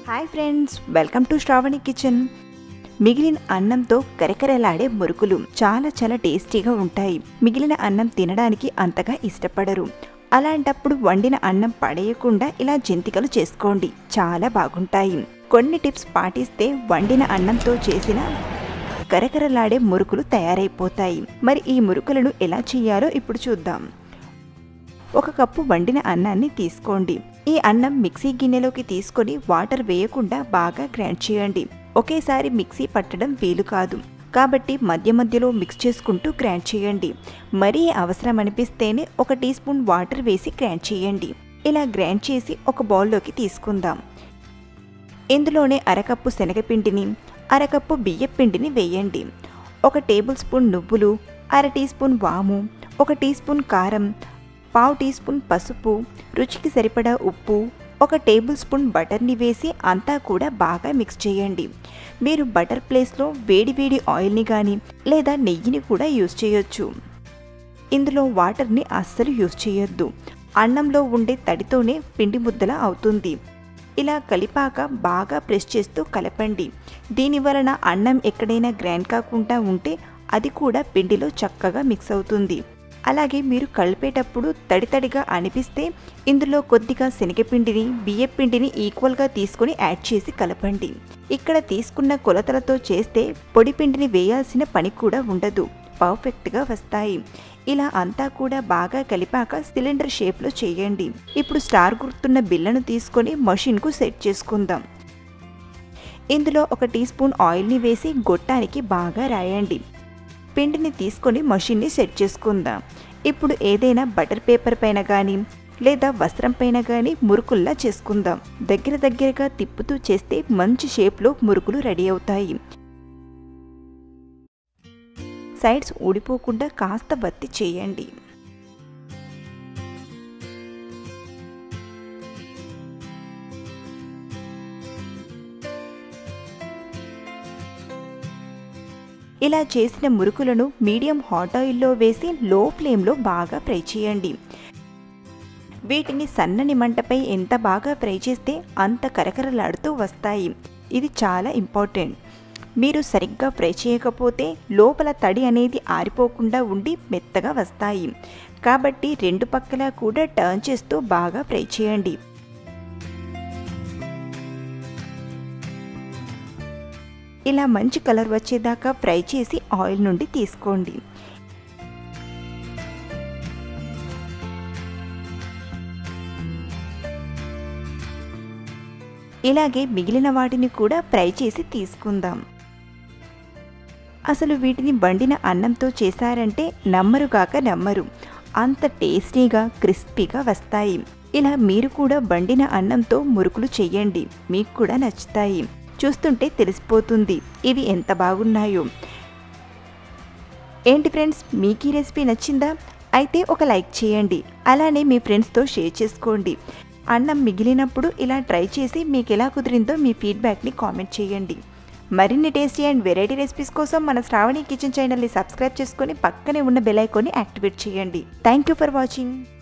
Hi friends, welcome to Shravani kitchen. మిగిలిన అన్నంతో కరకరలాడే మురుకులు చాలా టేస్టీగా ఉంటాయి. మిగిలిన అన్నం తినడానికి అంతగా ఇష్టపడరు. అలాంటప్పుడు వండిన అన్నం పడేయకుండా ఇలా జంతికలు చేసుకోండి, చాలా బాగుంటాయి. కొన్ని టిప్స్ పాటిస్తే వండిన అన్నంతో చేసిన కరకరలాడే మురుకులు తయారైపోతాయి. మరి ఈ మురుకులను ఎలా చేయాలో ఇప్పుడు చూద్దాం. 1 కప్పు వండిన అన్నాన్ని తీసుకోండి. ఈ అన్నం మిక్సీ గిన్నెలోకి తీసుకొని వాటర్ వేయకుండా బాగా గ్రైండ్ చేయండి. ఒకేసారి మిక్సీ పట్టడం వీలు కాదు, కాబట్టి మధ్యలో మిక్స్ చేసుకుంటూ గ్రైండ్ చేయండి. మరీ అవసరం అనిపిస్తేనే 1 టీ స్పూన్ వాటర్ వేసి గ్రైండ్ చేయండి. ఇలా గ్రైండ్ చేసి ఒక బౌల్లోకి తీసుకుందాం. ఇందులోనే 1/2 కప్పు శనగపిండిని, 1/2 కప్పు బియ్యపిండిని వేయండి. 1 టేబుల్ స్పూన్ నువ్వులు, 1/2 టీ స్పూన్ వాము, 1 టీ స్పూన్ కారం, 1/2 టీ స్పూన్ పసుపు, రుచికి సరిపడా ఉప్పు, 1 టేబుల్ స్పూన్ బటర్ని వేసి అంతా కూడా బాగా మిక్స్ చేయండి. మీరు బటర్ ప్లేస్లో వేడి ఆయిల్ని కానీ లేదా నెయ్యిని కూడా యూజ్ చేయొచ్చు. ఇందులో వాటర్ని అస్సలు యూజ్ చేయొద్దు. అన్నంలో ఉండే తడితోనే పిండి ముద్దలా అవుతుంది. ఇలా కలిపాక బాగా ప్రెస్ చేస్తూ కలపండి. దీనివలన అన్నం ఎక్కడైనా గ్రైండ్ కాకుండా ఉంటే అది కూడా పిండిలో చక్కగా మిక్స్ అవుతుంది. అలాగే మీరు కలిపేటప్పుడు తడిగా అనిపిస్తే ఇందులో కొద్దిగా శనగపిండిని, బియ్యపిండిని ఈక్వల్గా తీసుకొని యాడ్ చేసి కలపండి. ఇక్కడ తీసుకున్న కొలతలతో చేస్తే పొడి పిండిని వేయాల్సిన పని కూడా ఉండదు, పర్ఫెక్ట్గా వస్తాయి. ఇలా అంతా కూడా బాగా కలిపాక సిలిండర్ షేప్లో చేయండి. ఇప్పుడు స్టార్ గుర్తున్న బిళ్ళను తీసుకొని మషిన్కు సెట్ చేసుకుందాం. ఇందులో 1 టీ స్పూన్ ఆయిల్ని వేసి గొట్టానికి బాగా రాయండి. పిండిని తీసుకొని మషిన్ని సెట్ చేసుకుందాం. ఇప్పుడు ఏదైనా బటర్ పేపర్ పైన కానీ లేదా వస్త్రం పైన కానీ మురుకుల్లా చేసుకుందాం. దగ్గరగా తిప్పుతూ చేస్తే మంచి షేప్లో మురుకులు రెడీ అవుతాయి. సైడ్స్ ఊడిపోకుండా కాస్త బత్తి చేయండి. ఇలా చేసిన మురుకులను మీడియం హాట్ ఆయిల్లో వేసి లో ఫ్లేమ్లో బాగా ఫ్రై చేయండి. వీటిని సన్నని మంటపై ఎంత బాగా ఫ్రై చేస్తే అంత కరకరలాడుతూ వస్తాయి. ఇది చాలా ఇంపార్టెంట్. మీరు సరిగ్గా ఫ్రై చేయకపోతే లోపల తడి అనేది ఆరిపోకుండా ఉండి మెత్తగా వస్తాయి. కాబట్టి 2 పక్కలా కూడా టర్న్ చేస్తూ బాగా ఫ్రై చేయండి. ఇలా మంచి కలర్ వచ్చేదాకా ఫ్రై చేసి ఆయిల్ నుండి తీసుకోండి. ఇలాగే మిగిలిన వాటిని కూడా ఫ్రై చేసి తీసుకుందాం. అసలు వీటిని వండిన అన్నంతో చేశారంటే నమ్మరు. అంత టేస్టీగా క్రిస్పీగా వస్తాయి. ఇలా మీరు కూడా వండిన అన్నంతో మురుకులు చెయ్యండి, మీకు కూడా నచ్చుతాయి. చూస్తుంటే తెలిసిపోతుంది ఇవి ఎంత బాగున్నాయో. ఏంటి ఫ్రెండ్స్, మీకు ఈ రెసిపీ నచ్చిందా? అయితే ఒక లైక్ చేయండి. అలానే మీ ఫ్రెండ్స్తో షేర్ చేసుకోండి. అన్నం మిగిలినప్పుడు ఇలా ట్రై చేసి మీకు ఎలా కుదిరిందో మీ ఫీడ్బ్యాక్ని కామెంట్ చేయండి. మరిన్ని టేస్టీ అండ్ వెరైటీ రెసిపీస్ కోసం మన శ్రావణి కిచెన్ ఛానల్ని సబ్స్క్రైబ్ చేసుకొని పక్కనే ఉన్న బెల్ ఐకాన్ని యాక్టివేట్ చేయండి. Thank you for watching.